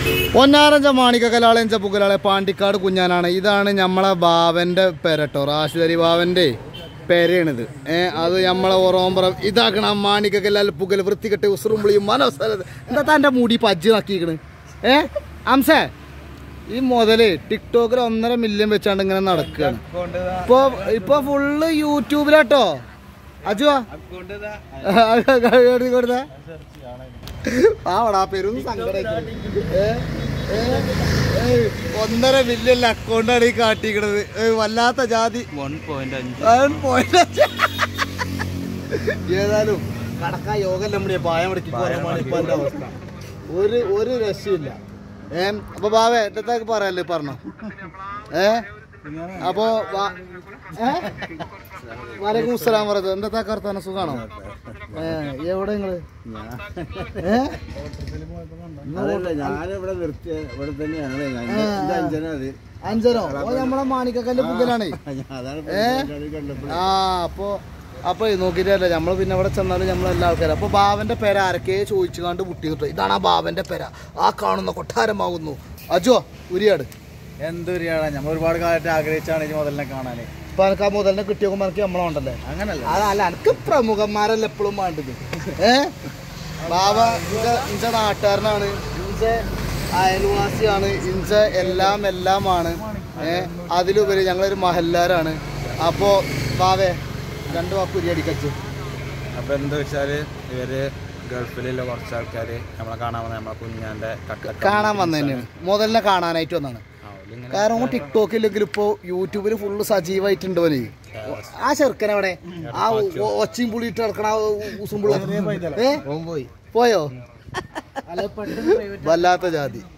പൊന്നാരഞ്ച മാണിക്കലാളെഞ്ച പുകലാളെ പാണ്ടിക്കാട് കുഞ്ഞാനാണ്. ഇതാണ് നമ്മളെ ബാവന്റെ പെരട്ടോ, റാഷിദരി ബാവന്റെ പെരയാണിത്. അത് നമ്മളെ ഓറോമ്പറം ഇതാക്കണം. മാണിക്കലാൽ പുകൽ വൃത്തികെട്ട് ഉസുറുമ്പുളിയും മനോസ്ഥലത്ത് എന്താ തൻ്റെ മുടി പജ്ജ് നക്കിക്കണ്. അംസേ ഈ മുതല് ടിക്ടോക്കിൽ 1.5 മില്യൺ വെച്ചാണ്ട് ഇങ്ങനെ നടക്കുകയാണ്. ഇപ്പൊ ഫുള്ള് യൂട്യൂബിലാട്ടോ. അജുവാ കൊടുത്ത ആടാ പെരും സങ്കടം. 1.5 മില്യൺ അക്കൗണ്ടാണ് ഈ കാട്ടിക്കണത്. വല്ലാത്ത ജാതി. 1.5 ഏതായാലും കടക്കാ യോഗം നമ്മുടെ പായം അടക്കിപ്പോരാണ് ഇപ്പൊ എന്റെ അവസ്ഥ. ഒരു രക്ഷയില്ല. അപ്പൊ ബാവേ എന്തൊക്കെ പറയാല്ലേ പറഞ്ഞോ. അപ്പോ വലൈക്കും അസ്സലാം പറഞ്ഞത് എന്താ കർത്താന സുഖാണോ? എവിടെ നിങ്ങള്? അഞ്ചനോ? നമ്മളെ മാണിക്കക്കല്ല് പുകലാണ്. അപ്പൊ നോക്കിട്ടല്ലേ നമ്മള് പിന്നെ അവിടെ ചെന്നാലും നമ്മളെല്ലാ ആൾക്കാരും. അപ്പൊ ബാവന്റെ പേര ആരൊക്കെ ചോദിച്ചു കണ്ട് മുട്ടി കിട്ടും. ഇതാണ് ആ ബാവന്റെ പേര. ആ കാണുന്ന കൊട്ടാരമാകുന്നു. അജോ ഉരിയാട് എന്തൊരിയാടാ, നമ്മൾ ഒരുപാട് കാലത്ത് ആഗ്രഹിച്ചാണ് ഈ മുതലിനെ കാണാന്. ഇപ്പൊ എനിക്ക് ആ മുതലിനെ കിട്ടിയോ എനിക്ക് നമ്മളെ അങ്ങനല്ല. അതല്ല എനിക്ക് പ്രമുഖന്മാരല്ല എപ്പോഴും വേണ്ടത്. ബാവ ഇഞ്ച നാട്ടുകാരനാണ്, ഇഞ്ച അയൽവാസിയാണ്, ഇഞ്ച എല്ലാമാണ്. അതിലുപരി ഞങ്ങളൊരു മഹല്ലാരാണ്. അപ്പോ ബാവേ 2 വാക്ക് ഉരിയടിക്കച്ച്. അപ്പൊ എന്താ വെച്ചാല് ഇവര് ഗൾഫിലുള്ള കുറച്ച് ആൾക്കാര് നമ്മളെ കാണാൻ വന്ന നമ്മളെ കുഞ്ഞാന്റെ കാണാൻ വന്ന തന്നെയാണ്. മുതലിനെ കാണാനായിട്ട് വന്നാണ്. കാരണം ടിക്ടോക്കില്ലെങ്കിൽ ഇപ്പൊ യൂട്യൂബിൽ ഫുള്ള് സജീവായിട്ടുണ്ട്. ആ ചെറുക്കൻ അവിടെ ആ ഒച്ചയും പുളിയിട്ട് നടക്കണ പോയോ? വല്ലാത്ത ജാതി.